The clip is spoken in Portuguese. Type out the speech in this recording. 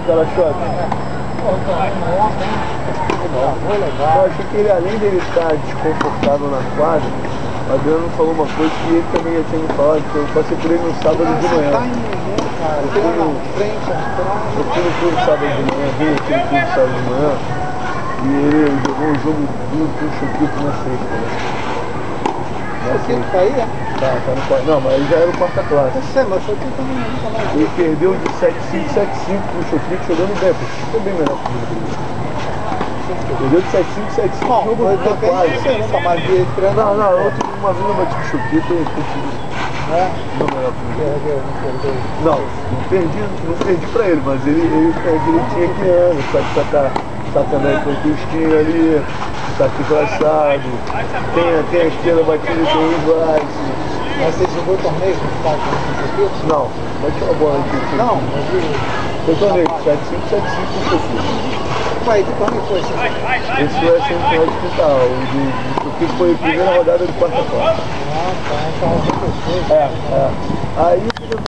aquela shot? Eu achei que ele, além dele estar desconfortável na quadra, o Adriano falou uma coisa que ele também já tinha me falado, que eu passei por ele no sábado de manhã. Eu fui no clube sábado de manhã, vi aquele clube sábado de manhã, e ele jogou um jogo duro com o Choquito na sexta, né? O Choquito tá aí, é? Tá no quarto. Não, mas ele já era o quarta classe. Eu sei, mas o Choquito também nunca mais. Ele perdeu de 7-5, 7-5 pro Choquito jogando bem, porque ficou bem melhor que ele. Perdeu de 7-5, 7-5, jogo nunca mais vi ele treinando. Não, uma vez eu bati com o Choquito e consegui. Não melhor que ele. Não perdi pra ele, mas ele tinha 15 anos, sabe, sacanagem com o Cristinho ali, saque traçado, tem a esquerda batida, tem o Slice. Mas você jogou torneio com o Choquito? Não, bate uma bola aqui. Não, mas foi torneio, 7-5 com o Choquito. Ué, que torneio foi esse? Esse foi a semifinal de quintal, o Choquito foi a primeira rodada de quarta classe. Ah, tá, então Aí